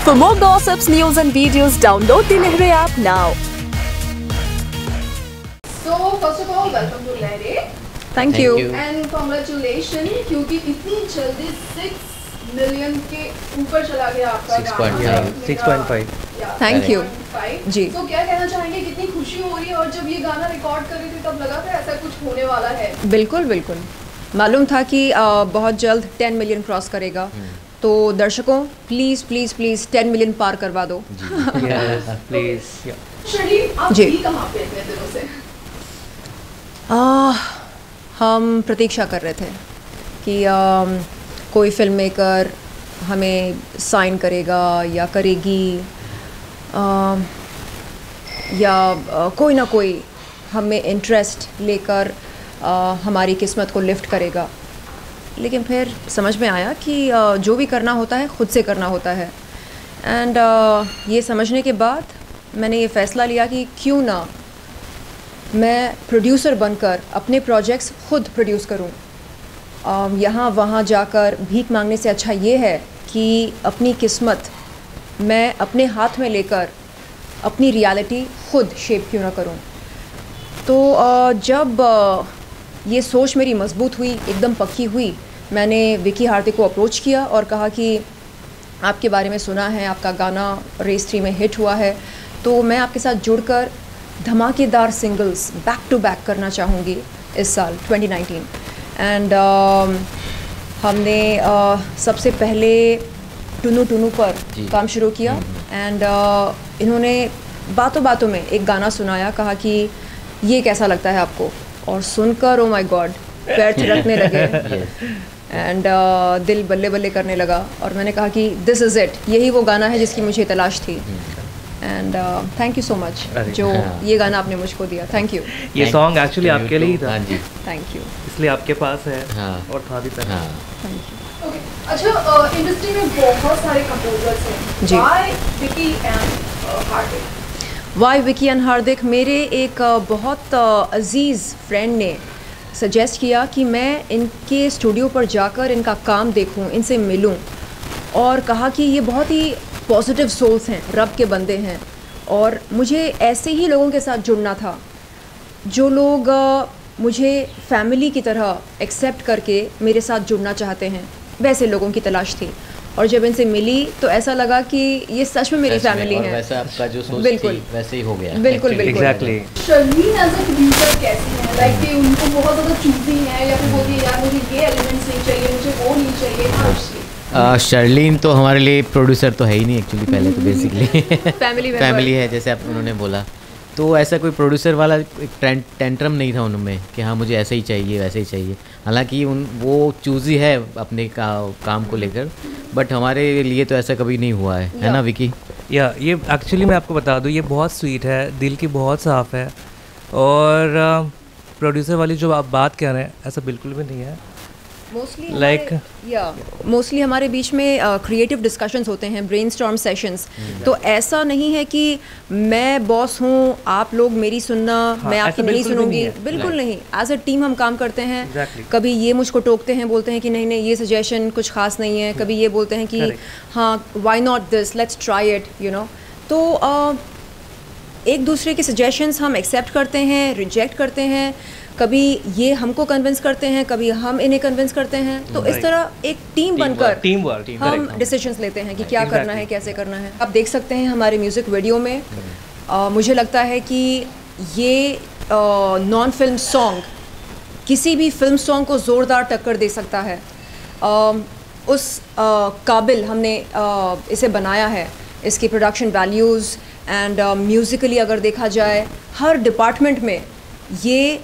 For more gossips, news and videos, download the Lehre app now. So first of all, welcome to Lehre. Thank you. And congratulations, क्योंकि इतनी जल्दी 6 million के ऊपर चला गया आपका 6.5 Thank you. जी. तो क्या कहना चाहेंगे, कितनी खुशी हो रही है, और जब ये गाना रिकॉर्ड कर रहे थे तब लगा था ऐसा कुछ होने वाला है? बिल्कुल बिल्कुल मालूम था कि बहुत जल्द 10 मिलियन क्रॉस करेगा, तो दर्शकों प्लीज़ प्लीज़ प्लीज़ 10 मिलियन पार करवा दो। प्लीज। शर्लीन, आप जी. भी कहाँ पे इतने दिनों से? हम प्रतीक्षा कर रहे थे कि कोई फिल्म मेकर हमें साइन करेगा या करेगी, या कोई ना कोई हमें इंटरेस्ट लेकर हमारी किस्मत को लिफ्ट करेगा। लेकिन फिर समझ में आया कि जो भी करना होता है ख़ुद से करना होता है। एंड ये समझने के बाद मैंने ये फ़ैसला लिया कि क्यों ना मैं प्रोड्यूसर बनकर अपने प्रोजेक्ट्स खुद प्रोड्यूस करूं। यहाँ वहाँ जाकर भीख मांगने से अच्छा ये है कि अपनी किस्मत मैं अपने हाथ में लेकर अपनी रियलिटी खुद शेप क्यों ना करूं। तो जब ये सोच मेरी मजबूत हुई, एकदम पक्की हुई, मैंने विकी हार्दिक को अप्रोच किया और कहा कि आपके बारे में सुना है, आपका गाना रेस 3 में हिट हुआ है, तो मैं आपके साथ जुड़कर धमाकेदार सिंगल्स बैक टू बैक करना चाहूँगी इस साल 2019। एंड हमने सबसे पहले टुनु टुनु पर काम शुरू किया। एंड इन्होंने बातों बातों में एक गाना सुनाया, कहा कि ये कैसा लगता है आपको, और सुनकर ओ माय गॉड पैर थिरकने लगे एंड दिल बल्ले बल्ले करने लगा। और मैंने कहा कि दिस इज़ इट, यही वो गाना है जिसकी मुझे तलाश थी। And thank you so much जो ये गाना आपने मुझको दिया। Thank you. ये सॉन्ग एक्चुअली आपके लिए ही था। Thank you. इसलिए आपके पास है। और था भी पहले। Thank you. Okay. अच्छा, इंडस्ट्री में बहुत सारे कंपोजर्स हैं। जी. Why Vicky and Hardik? Why Vicky and Hardik, मेरे एक बहुत अजीज़ फ्रेंड ने सजेस्ट किया कि मैं इनके स्टूडियो पर जाकर इनका काम देखूं, इनसे मिलूं, और कहा कि ये बहुत ही पॉजिटिव सोल्स हैं, रब के बंदे हैं, और मुझे ऐसे ही लोगों के साथ जुड़ना था जो लोग मुझे फैमिली की तरह एक्सेप्ट करके मेरे साथ जुड़ना चाहते हैं। वैसे लोगों की तलाश थी, और जब इनसे मिली तो ऐसा लगा कि ये सच में मेरी फैमिली है। वैसा आपका जो सोच बिल्कुल थी वैसे ही हो गया। बिल्कुल बिल्कुल exactly. Sherlyn as a producer कैसी है? लाइक कि उनको बहुत ज़्यादा चूजी है, या फिर बोलती है यार मुझे ये एलिमेंट्स नहीं चाहिए, मुझे वो नहीं चाहिए? शर्लीन तो हमारे लिए प्रोड्यूसर तो है ही नहीं एक्चुअली, पहले तो बेसिकली फैमिली है, जैसे आप उन्होंने बोला। तो ऐसा कोई प्रोड्यूसर वाला एक टेंट्रम नहीं था उनमें कि हाँ मुझे ऐसे ही चाहिए वैसे ही चाहिए। हालांकि वो चूज़ी है अपने काम को लेकर, बट हमारे लिए तो ऐसा कभी नहीं हुआ है ना विकी? या ये एक्चुअली मैं आपको बता दूँ, ये बहुत स्वीट है, दिल की बहुत साफ़ है, और प्रोड्यूसर वाली जो आप बात कर रहे हैं ऐसा बिल्कुल भी नहीं है। मोस्टली हमारे बीच में क्रिएटिव डिस्कशंस होते हैं, ब्रेनस्टॉर्म सेशंस। तो ऐसा नहीं है कि मैं बॉस हूँ, आप लोग मेरी सुनना, मैं आपकी नहीं सुनूंगी, बिल्कुल नहीं। एज अ टीम हम काम करते हैं। कभी ये मुझको टोकते हैं, बोलते हैं कि नहीं नहीं ये सजेशन कुछ खास नहीं है, कभी ये बोलते हैं कि हाँ why not this, let's try it, you know. तो एक दूसरे के सजेशंस हम एक्सेप्ट करते हैं, रिजेक्ट करते हैं, कभी ये हमको कन्विंस करते हैं, कभी हम इन्हें कन्विंस करते हैं। तो इस तरह एक टीम बनकर हम डिसीजंस लेते हैं कि क्या करना है, कैसे करना है। आप देख सकते हैं हमारे म्यूज़िक वीडियो में मुझे लगता है कि ये नॉन फिल्म सॉन्ग किसी भी फिल्म सॉन्ग को ज़ोरदार टक्कर दे सकता है। उस काबिल हमने इसे बनाया है। इसकी प्रोडक्शन वैल्यूज़ एंड म्यूज़िकली अगर देखा जाए, हर डिपार्टमेंट में ये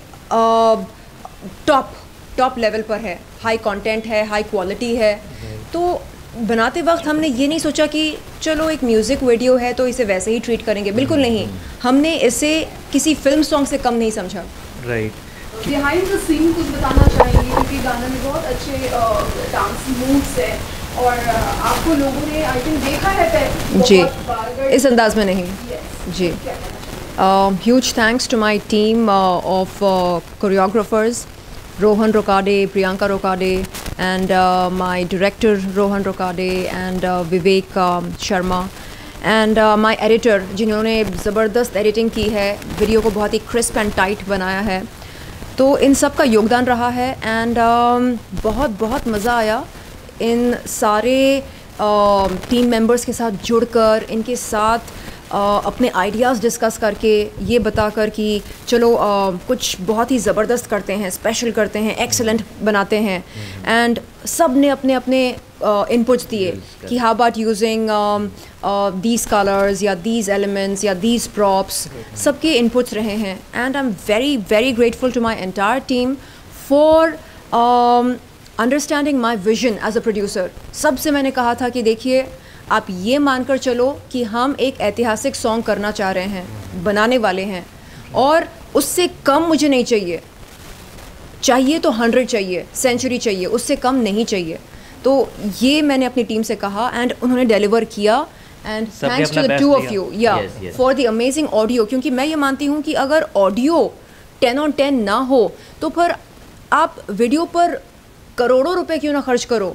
टॉप लेवल पर है, हाई कंटेंट है, हाई क्वालिटी है। तो बनाते वक्त हमने ये नहीं सोचा कि चलो एक म्यूज़िक वीडियो है तो इसे वैसे ही ट्रीट करेंगे, बिल्कुल नहीं। हमने इसे किसी फिल्म सॉन्ग से कम नहीं समझा। राइट। बिहाइंड द सीन कुछ बताना चाहेंगे, क्योंकि गाने में बहुत अच्छे डांस मूव्स हैं, और आपको लोगों ने आई थिंक देखा है जी, इस अंदाज में नहीं। जी, huge thanks to my team of choreographers Rohan Rokade, Priyanka Rokade, and my director Rohan Rokade, and Vivek Sharma, and my editor जिन्होंने ज़बरदस्त एडिटिंग की है, वीडियो को बहुत ही क्रिस्प एंड टाइट बनाया है. तो इन सब का योगदान रहा है. एंड बहुत बहुत मज़ा आया इन सारे टीम मेंबर्स के साथ जुड़कर, इनके साथ अपने आइडियाज़ डिस्कस करके, ये बताकर कि चलो कुछ बहुत ही ज़बरदस्त करते हैं, स्पेशल करते हैं, एक्सेलेंट बनाते हैं. एंड सब ने अपने अपने इनपुट्स दिए कि how about using these colours या दीज एलिमेंट्स या दीज प्रॉप्स. सबके इनपुट्स रहे हैं. And I am very very grateful to my entire team for understanding my vision as a producer. सबसे मैंने कहा था कि देखिए, आप ये मानकर चलो कि हम एक ऐतिहासिक सॉन्ग करना चाह रहे हैं, बनाने वाले हैं, और उससे कम मुझे नहीं चाहिए. चाहिए तो 100 चाहिए, सेंचुरी चाहिए, उससे कम नहीं चाहिए. तो ये मैंने अपनी टीम से कहा एंड उन्होंने डिलीवर किया. And thanks to the two of you for the amazing audio. क्योंकि मैं ये मानती हूँ कि अगर ऑडियो 10 on 10 ना हो तो फिर आप वीडियो पर करोड़ों रुपए क्यों ना खर्च करो,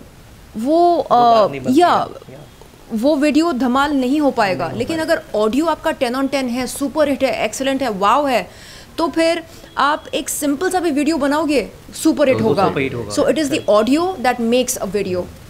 वो वीडियो धमाल नहीं हो पाएगा. लेकिन अगर ऑडियो आपका 10 on 10 है, सुपर हिट है, एक्सेलेंट है, वाव है, तो फिर आप एक सिंपल सा भी वीडियो बनाओगे, सुपर हिट होगा. So it is the audio that makes a video.